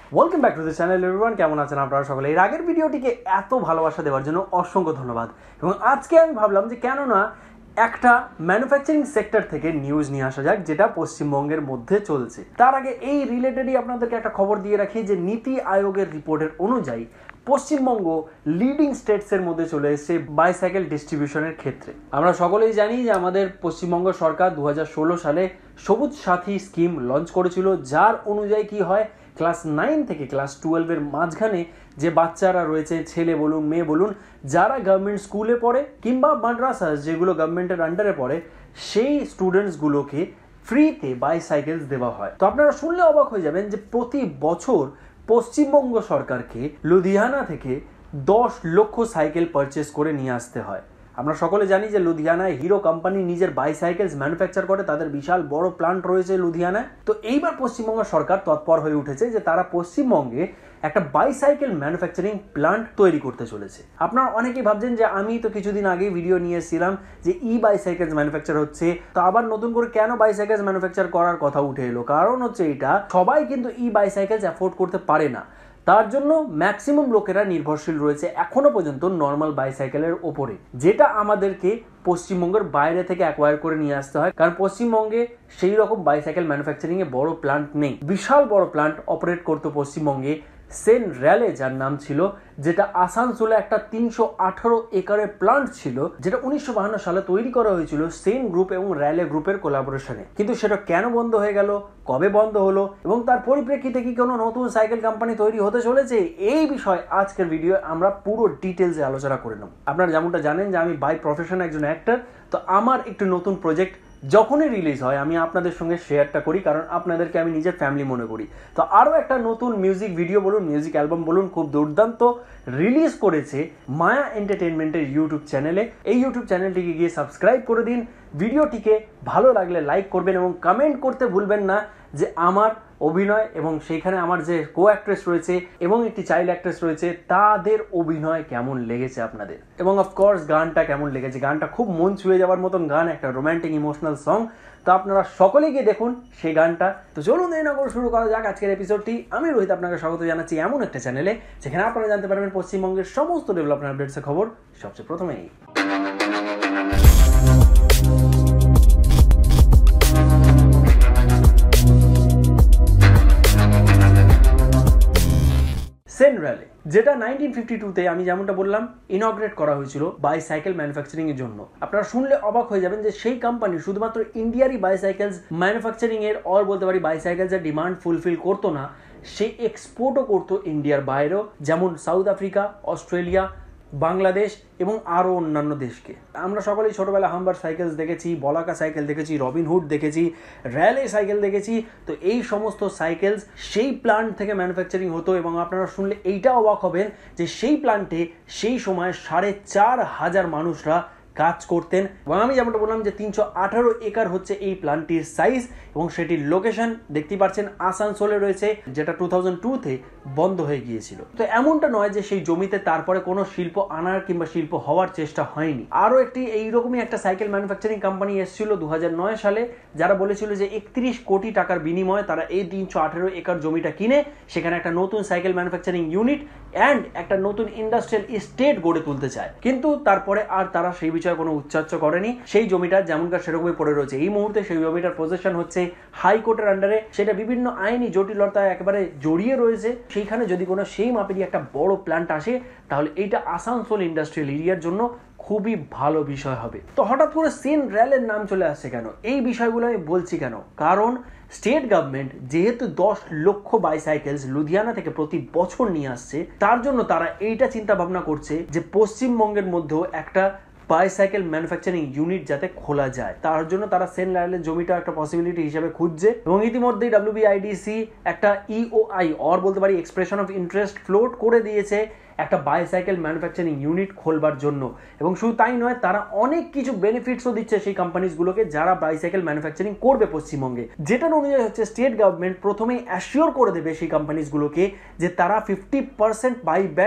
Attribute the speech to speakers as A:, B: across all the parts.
A: Welcome back to the channel everyone. কেমন আছেন আপনারা সকলে? এর আগের ভিডিওটিকে এত ভালোবাসা দেওয়ার জন্য অসংখ্য ধন্যবাদ। এবং আজকে আমি ভাবলাম যে কেন না একটা ম্যানুফ্যাকচারিং সেক্টর থেকে নিউজ নিয়ে আসা যাক, যেটা পশ্চিমবঙ্গের মধ্যে চলছে। তার আগে এই রিলেটেডই আপনাদেরকে একটা খবর দিয়ে রাখি যে নীতি আয়োগের রিপোর্টের অনুযায়ী পশ্চিমবঙ্গ লিডিং স্টেটসের মধ্যে চলে এসেছে বাইসাইকেল ডিস্ট্রিবিউশনের ক্ষেত্রে। আমরা সকলেই জানি যে আমাদের পশ্চিমবঙ্গ সরকার 2016 সালে সবুজ সাথী স্কিম লঞ্চ করেছিল, যার অনুযায়ী কি হয়, ক্লাস 9 থেকে ক্লাস 12-এর মাঝখানে যে বাচ্চারা রয়েছে, ছেলে বলুন মেয়ে বলুন, যারা গভর্নমেন্ট স্কুলে পড়ে কিংবা মাদ্রাসা যেগুলো গভর্নমেন্টের আন্ডারে পড়ে, সেই স্টুডেন্টসগুলোকে ফ্রিতে বাইসাইকেলস দেওয়া হয়। তো আপনারা শুনলে অবাক হয়ে যাবেন যে প্রতি বছর পশ্চিমবঙ্গ সরকারকে লুধিয়ানা থেকে 10 লক্ষ সাইকেল পারচেস করে নিয়ে আসতে হয়। আমরা সকলে জানি যে লুধিয়ানায় হিরো কোম্পানি নিজের বাইসাইকেলস ম্যানুফ্যাকচার করে, তাদের বিশাল বড় প্ল্যান্ট রয়েছে লুধিয়ানায়। তো এইবার পশ্চিমবঙ্গ সরকার তৎপর হয়ে উঠেছে যে তারা পশ্চিমবঙ্গে একটা বাইসাইকেল ম্যানুফ্যাকচারিং প্ল্যান্ট তৈরি করতে চলেছে। আপনারা অনেকেই ভাবছেন যে আমি তো কিছুদিন আগেই ভিডিও নিয়ে এসেছিলাম যে বাইসাইকেলস ম্যানুফ্যাকচার হচ্ছে, তো আবার নতুন করে কেন বাইসাইকেলস ম্যানুফ্যাকচার করার কথা উঠে এলো? কারণ হচ্ছে এটা, সবাই কিন্তু বাইসাইকেলস অ্যাফোর্ড করতে পারে না। তার জন্য ম্যাক্সিমাম লোকেরা নির্ভরশীল রয়েছে এখনো পর্যন্ত নর্মাল বাইসাইকেলের ওপরে, যেটা আমাদেরকে পশ্চিমবঙ্গের বাইরে থেকে অ্যাকোয়ার করে নিয়ে আসতে হয়। কারণ পশ্চিমবঙ্গে সেই রকম বাইসাইকেল ম্যানুফ্যাকচারিং এ বড় প্ল্যান্ট নেই। বিশাল বড় প্ল্যান্ট অপারেট করতো পশ্চিমবঙ্গে সেন র্যালে, যার নাম ছিল, যেটা আসানসোলে একটা 318 একরের প্ল্যান্ট ছিল, যেটা 1952 সালে তৈরি করা হয়েছিল সেন গ্রুপ এবং র্যালে গ্রুপের কোলাবোরেশনে। কিন্তু সেটা কেন বন্ধ হয়ে গেল, কবে বন্ধ হলো এবং তার পরিপ্রেক্ষিতে কি কোনো নতুন সাইকেল কোম্পানি তৈরি হতে চলেছে, এই বিষয়ে আজকের ভিডিও আমরা পুরো ডিটেলসে আলোচনা করে নেব। আপনারা যেমনটা জানেন যে আমি বাই প্রফেশন একজন অ্যাক্টর, তো আমার একটু নতুন প্রজেক্ট যখনই রিলিজ হয় আমি আপনাদের সঙ্গে শেয়ারটা করি, কারণ আপনাদেরকে আমি নিজের ফ্যামিলি মনে করি। তো আরও একটা নতুন মিউজিক ভিডিও বলুন, মিউজিক অ্যালবাম বলুন, খুব দুর্দান্ত রিলিজ করেছে মায়া এন্টারটেনমেন্টের ইউটিউব চ্যানেলে। এই ইউটিউব চ্যানেলটিকে গিয়ে সাবস্ক্রাইব করে দিন। ভিডিওটিকে ভালো লাগলে লাইক করবেন এবং কমেন্ট করতে ভুলবেন না যে আমার অভিনয় এবং সেইখানে আমার যে কো অ্যাক্ট্রেস রয়েছে এবং একটি চাইল্ড অ্যাক্ট্রেস রয়েছে, তাদের অভিনয় কেমন লেগেছে আপনাদের, এবং অফকোর্স গানটা কেমন লেগেছে। গানটা খুব মন ছুঁয়ে যাওয়ার মতন গান, একটা রোম্যান্টিক ইমোশনাল সং। তো আপনারা সকলেই গিয়ে দেখুন সেই গানটা। তো চলুন দেরি না করে শুরু করা যাক আজকের এপিসোডটি। আমি রোহিত আপনাকে স্বাগত জানাচ্ছি এমন একটা চ্যানেলে যেখানে আপনারা জানতে পারবেন পশ্চিমবঙ্গের সমস্ত ডেভেলপমেন্ট আপডেটসের খবর সবচেয়ে প্রথমেই। সেন র্যালে, যেটা 1952-তে আমি যেমনটা বললাম ইনগ্রেট করা হয়েছিল বাইসাইকেল ম্যানুফ্যাকচারিং এর জন্য। আপনারা শুনলে অবাক হয়ে যাবেন যে সেই কোম্পানি শুধুমাত্র ইন্ডিয়ারই বাইসাইকেলস ম্যানুফ্যাকচারিং এর বলতে পারি বাইসাইকেলসের ডিমান্ড ফুলফিল করতো না, সে এক্সপোর্টও করতো ইন্ডিয়ার বাইরেও, যেমন সাউথ আফ্রিকা, অস্ট্রেলিয়া, বাংলাদেশ এবং আরও অন্যান্য দেশকে। আমরা সকলেই ছোটবেলা হাম্বার সাইকেলস দেখেছি, বলাকা সাইকেল দেখেছি, রবিনহুড দেখেছি, র্যালে সাইকেল দেখেছি। তো এই সমস্ত সাইকেলস সেই প্ল্যান্ট থেকে ম্যানুফ্যাকচারিং হতো এবং আপনারা শুনলে এইটা অবাক হবেন যে সেই প্ল্যান্টে সেই সময় 4,500 মানুষরা কাজ করতেন। এবং আমি যেমনটা বললাম যে 318 একর হচ্ছে এই প্ল্যান্টটির সাইজ এবং সেটির লোকেশন দেখতেই পাচ্ছেন আসানসোলে রয়েছে, যেটা 2002-তে বন্ধ হয়ে গিয়েছিল। তো এমনটা নয় যে সেই জমিতে তারপরে কোনো শিল্প আনার কিংবা শিল্প হওয়ার চেষ্টা হয়নি। আরও একটি এইরকমই একটা সাইকেল ম্যানুফ্যাকচারিং কোম্পানি এসেছিল 2009 সালে, যারা বলেছিল যে 31 কোটি টাকার বিনিময়ে তারা এই 318 একর জমিটা কিনে সেখানে একটা নতুন সাইকেল ম্যানুফ্যাকচারিং ইউনিট অ্যান্ড একটা নতুন ইন্ডাস্ট্রিয়াল এস্টেট গড়ে তুলতে চায়। কিন্তু তারপরে আর তারা সেই বিষয়ে কোনো উচ্চার্য করেনি। সেই জমিটা যেমনকার সেরকমই পড়ে রয়েছে। এই মুহূর্তে সেই জমিটার পজেশন হচ্ছে হাইকোর্টের আন্ডারে, সেটা বিভিন্ন আইনি জটিলতায় একেবারে জড়িয়ে রয়েছে। সেইখানে যদি কোনো সেই মাপেরই একটা বড় প্ল্যান্ট আসে, তাহলে এইটা আসানসোল ইন্ডাস্ট্রিয়াল এরিয়ার জন্য খুবই ভালো বিষয় হবে। তো হঠাৎ করে সেন র্যালের নাম চলে আসছে কেন, এই বিষয়গুলো আমি বলছি কেন? কারণ স্টেট গভর্নমেন্ট যেহেতু 10 লক্ষ বাইসাইকেলস লুধিয়ানা থেকে প্রতি বছর নিয়ে আসছে, তার জন্য তারা এইটা চিন্তা ভাবনা করছে যে পশ্চিমবঙ্গের মধ্যেও একটা বাইসাইকেল ম্যানুফ্যাকচারিং ইউনিট যাতে খোলা যায়। তার জন্য তারা সেন র্যালের জমিটা একটা পসিবিলিটি হিসেবে খুঁজছে এবং ইতিমধ্যেই wbidc একটা EOI বলতে পারি এক্সপ্রেশন অফ ইন্টারেস্ট ফ্লোট করে দিয়েছে একটা বাইসাইকেল ম্যানুফ্যাকচারিং ইউনিট খোলবার জন্য। এবং শুধু তাই নয়, তারা অনেক কিছু বেনিফিটসও দিচ্ছে সেই কোম্পানিজগুলোকে যারা বাইসাইকেল ম্যানুফ্যাকচারিং করবে পশ্চিমবঙ্গে। যেটার অনুযায়ী হচ্ছে স্টেট গভর্নমেন্ট প্রথমেই অ্যাসিওর করে দেবে সেই কোম্পানিজগুলোকে যে তারা 50% বাইব্যাক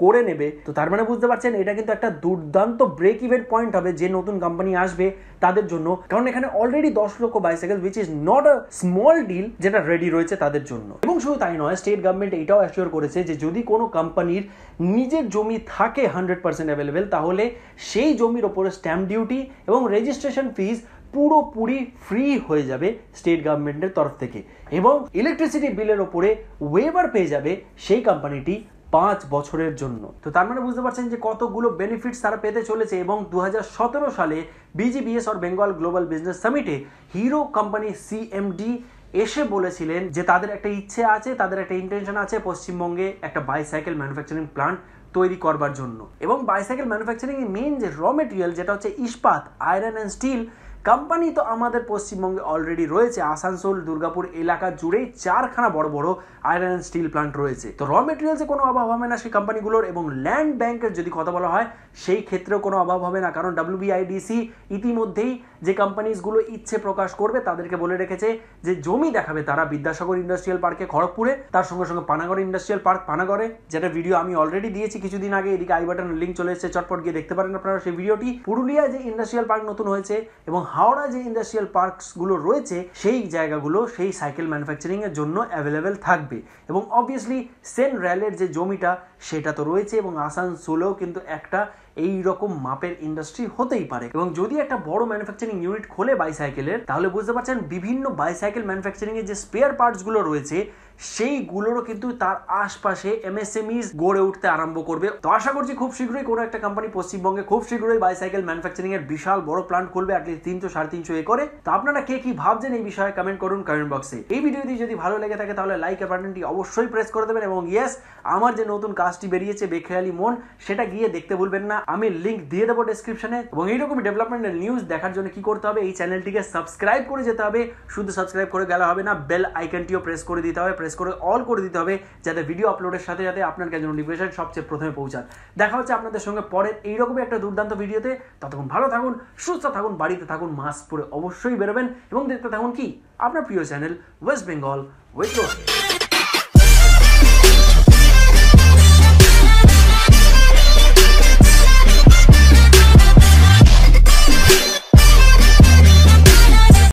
A: করে নেবে। তো তার মানে বুঝতে পারছেন এটা কিন্তু একটা দুর্দান্ত ব্রেক ইভেন পয়েন্ট হবে যে নতুন কোম্পানি আসবে তাদের জন্য, কারণ এখানে অলরেডি 10 লক্ষ bicycle which is not a small deal যেটা রেডি রয়েছে তাদের জন্য। এবং শুধু তাই নয়, স্টেট গভর্নমেন্ট এটাও অ্যাসিওর করেছে যে যদি কোনো কোম্পানির নিজের জমি থাকে 100% অ্যাভেলেবেল, তাহলে সেই জমির ওপরে স্ট্যাম্প ডিউটি এবং রেজিস্ট্রেশন ফিস পুরোপুরি ফ্রি হয়ে যাবে স্টেট গভর্নমেন্টের তরফ থেকে, এবং ইলেকট্রিসিটি বিলের ওপরে ওয়েভার পেয়ে যাবে সেই কোম্পানিটি 5 বছরের জন্য। তো তার মানে বুঝতে পারছেন যে কতগুলো বেনিফিটস তারা পেতে চলেছে। এবং 2017 সালে BGBS আর বেঙ্গল গ্লোবাল বিজনেস সামিটে হিরো কোম্পানি CMD এসে বলেছিলেন যে তাদের একটা ইচ্ছে আছে, তাদের একটা ইন্টেনশন আছে পশ্চিমবঙ্গে একটা বাইসাইকেল ম্যানুফ্যাকচারিং প্লান্ট তৈরি করবার জন্য। এবং বাইসাইকেল ম্যানুফ্যাকচারিং এর মেইন যে র মেটেরিয়াল যেটা হচ্ছে ইস্পাত, আয়রন অ্যান্ড স্টিল কোম্পানি তো আমাদের পশ্চিমবঙ্গে অলরেডি রয়েছে। আসানসোল, দুর্গাপুর এলাকা জুড়েই 4খানা বড় বড় আয়রন অ্যান্ড স্টিল প্লান্ট রয়েছে। তো র মেটেরিয়ালসে কোনো অভাব হবে না সেই কোম্পানিগুলোর। এবং ল্যান্ড ব্যাংকের যদি কথা বলা হয় সেই ক্ষেত্রেও কোনো অভাব হবে না, কারণ wbidc ইতিমধ্যেই যে কোম্পানিজগুলো ইচ্ছে প্রকাশ করবে তাদেরকে বলে রেখেছে যে জমি দেখাবে তারা বিদ্যাসাগর ইন্ডাস্ট্রিয়াল পার্কে খড়গপুরে, তার সঙ্গে সঙ্গে পানাগড় ইন্ডাস্ট্রিয়াল পার্ক পানাগড়ে, যেটা ভিডিও আমি অলরেডি দিয়েছি কিছুদিন আগে। এদিকে আই বাটনের লিঙ্ক চলে এসেছে, চটপট গিয়ে দেখতে পারেন আপনারা সেই ভিডিওটি। পুরুলিয়া যে ইন্ডাস্ট্রিয়াল পার্ক নতুন হয়েছে এবং হাওড়া যে ইন্ডাস্ট্রিয়াল পার্কস গুলো রয়েছে সেই জায়গাগুলো সেই সাইকেল ম্যানুফ্যাকচারিং এর জন্য অ্যাভেলেবেল থাকবে। এবং অবভিয়াসলি সেন র্যালের যে জমিটা সেটা তো রয়েছে, এবং আসানসোলেও কিন্তু একটা এই রকম মাপের ইন্ডাস্ট্রি হতেই পারে। এবং যদি একটা বড় ম্যানুফ্যাকচারিং ইউনিট খোলে বাইসাইকেলের, তাহলে বুঝতে পারছেন বিভিন্ন বাইসাইকেল ম্যানুফ্যাকচারিং এর যে স্পেয়ার পার্টস গুলো রয়েছে সেইগুলোরও কিন্তু তার আশপাশে MSMEs গড়ে উঠতে আরম্ভ করবে। তো আশা করছি খুব শীঘ্রই কোনো একটা কোম্পানি পশ্চিমবঙ্গে খুব শীঘ্রই বাইসাইকেল ম্যানুফ্যাকচারিং এর বিশাল বড় প্ল্যান্ট খুলবে, অ্যাটলিস্ট 300-350 একরে। তো আপনারা কে কি ভাবছেন এই বিষয়ে কমেন্ট করুন কমেন্ট বক্সে। এই ভিডিওটি যদি ভালো লেগে থাকে তাহলে লাইক বাটনটি অবশ্যই প্রেস করে দেবেন। এবং ইয়েস, আমার যে নতুন কাজটি বেরিয়েছে বেখেয়ালি মন, সেটা গিয়ে দেখতে ভুলবেন না, আমি লিংক দিয়ে দেবো ডেসক্রিপশনে। এবং এইরকমই ডেভেলপমেন্টের নিউজ দেখার জন্য কি করতে হবে, এই চ্যানেলটিকে সাবস্ক্রাইব করে যেতে হবে। শুধু সাবস্ক্রাইব করে গেলে হবে না, বেল আইকনটিও প্রেস করে দিতে হবে, প্রেস করে অল করে দিতে হবে, যাতে ভিডিও আপলোডের সাথে সাথে আপনার কাছে নোটিফিকেশন সবচেয়ে প্রথমে পৌঁছায়। দেখা হচ্ছে আপনাদের সঙ্গে পরের এইরকমই একটা দুর্দান্ত ভিডিওতে। ততক্ষণ ভালো থাকুন, সুস্থ থাকুন, বাড়িতে থাকুন, মাস্ক পরে অবশ্যই বেরোবেন এবং দেখতে থাকুন কি আপনার প্রিয় channel west Bengal with Rohit.